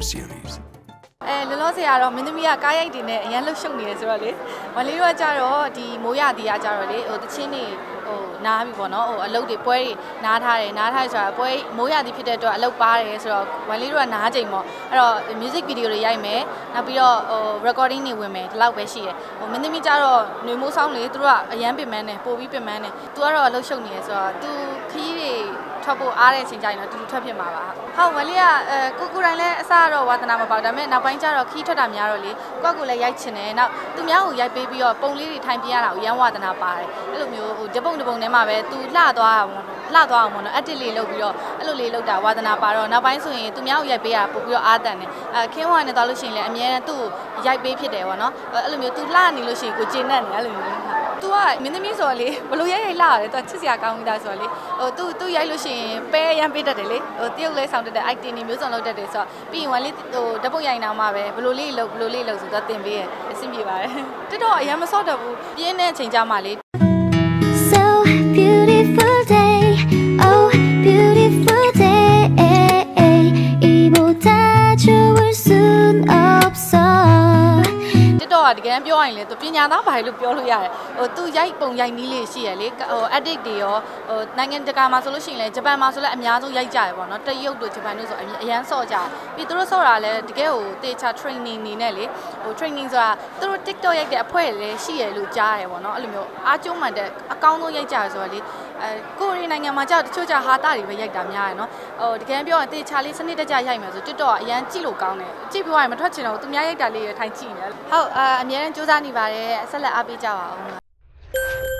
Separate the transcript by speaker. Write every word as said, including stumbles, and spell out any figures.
Speaker 1: series.
Speaker 2: အဲလောလောဆယ်ကတော့မင်းသမီးကကားရိုက်တင်နဲ့အရန်လှုပ်ရှုပ်နေရဆိုတော့လေမလေးတို့ကကြတော့ဒီမိုးရတီးကကြတော့လေဟိုတချင်းနေဟိုနားပြီပေါ့နော်ဟိုအလုပ်တွေပွဲတွေနားထားတယ်နားထားဆိုတာပွဲမိုးရတီးဖြစ်တဲ့အတွက်အလုပ်ပါတယ်ဆိုတော့မလေးတို့ကနားချိန်ပေါ့အဲ့တော့ music video တွေရိုက်မယ်နောက်ပြီးတော့ဟို recording တွေဝင်မယ်ဒီလောက်ပဲရှိရဟိုမင်းသမီးကြတော့ຫນွေမိုးဆောင်လေသူတို့ကအရန်ပင်ပန်းတယ်ပို့ပြီးပင်ပန်းတယ်သူကတော့လှုပ်ရှုပ်နေရဆိုတော့သူခရီးတွေထွက်ဖို့အားတဲ့အချိန်ကျရင်တော့တူတူထွက်ဖြစ်မှာပါဟုတ်မလေးကအဲကိုကိုတိုင်းလည်းအစတော့ဝါသနာမပေါဒါပေမဲ့နောက်ပိုင်းကျတော့ခီးထွက်တာများတော့လေကိုကကိုလည်းရိုက်ချင်တယ်နောက်သူများကိုရိုက်ပေးပြီးတော့ပုံလေးတွေထိုင်ပြရတာကိုရမ်းဝါသနာပါတယ်အဲ့လိုမျိုးဟိုတပုံတပုံထဲမှာပဲသူလှသွားတာပေါ့လှသွားအောင်ပေါ့နော် edit လေးလုပ်ပြီးတော့အဲ့လိုလေးလုပ်တာဝါသနာပါတော့နောက်ပိုင်းဆိုရင်သူများကိုရိုက်ပေးရတာပို့ပြီးတော့အားတန်တယ်အဲခင်းဝါနဲ့သွားလို့ရှိရင်လည်းအများနဲ့သူ့ကိုရိုက်ပေးဖြစ်တယ်ပေါ့နော်အဲ့လိုမျိုးသူလှနေလို့ရှိရင်ကိုကျေနပ်နေအဲ့လိုမျိုးသူကမင်းသမီးဆိုတော့လေဘလို့ရိုက်ရိုက်လှရတယ်သူကချစ်စရာကောင်းပြီးသားဆိုတော့လေဟိုသူသူရိုက်လို့ရှိရင်ပဲရမ်းပေးတတ်တယ်လေဟိုတရုတ်လဲဆောင်တတ်တဲ့ acting တွေမျိုးစုံလုပ်တတ်တယ်ဆိုတော့ပြီးရင်ဝမ်လေးဟိုဓပုတ်ရိုက်နေအောင်မှပဲဘလို့လေးလုပ်ဘလို့လေးလုပ်ဆိုတော့တင်ပေးရအဆင်ပြေပါတယ်တက်တော့အရင်မစော့တတ်ဘူးပြင်းတဲ့အချိန်ကြမှာလေ
Speaker 3: So beautiful day oh beautiful day 이보다 좋을 순 없어
Speaker 2: တော့တကယ်ပြောရရင်လေသူပညာသားဘာလို့ပြောလို့ရတယ်ဟိုသူရိုက်ပုံရိုက်နည်းလေးရှိရလေဟို edit တွေရောဟိုနိုင်ငံတကာမှာဆိုလို့ရှိရင်လေဂျပန်မှာဆိုလည်းအများဆုံးရိုက်ကြရပေါ့နော်တရုတ်တို့ဂျပန်တို့ဆိုအရန်ဆော့ကြပြီးသူတို့ဆော့တာလည်းတကယ်ဟိုတေချာ training နေနဲ့လေဟို training ဆိုတာသူတို့ TikTok ရိုက်တဲ့အဖွဲလည်းရှိရလို့ကြားရတယ်ပေါ့နော်အဲ့လိုမျိုးအားကျုံးမှန်တဲ့အကောင်းဆုံးရိုက်ကြရဆိုတော့လေအဲကိုရီးနိုင်ငံမှာကြောက်တချို့ကြဟာတာတွေပဲရိုက်တာများရယ်နော်ဟိုတကယ်ပြောရင်တေချာလေးစနစ်တကျရိုက်မယ်ဆို TikTok ကအရန်ကြည့်လို့ကောင်းတယ်ကြည့်ပြီးရင်မထွက်ချင်တော့သူများရိုက်တာလေးထိုင်ကြည့်နေတယ်ဟုတ်အများနဲ့စူးစမ်းနေပါတယ်ဆက်လက်အားပေးကြပါအောင်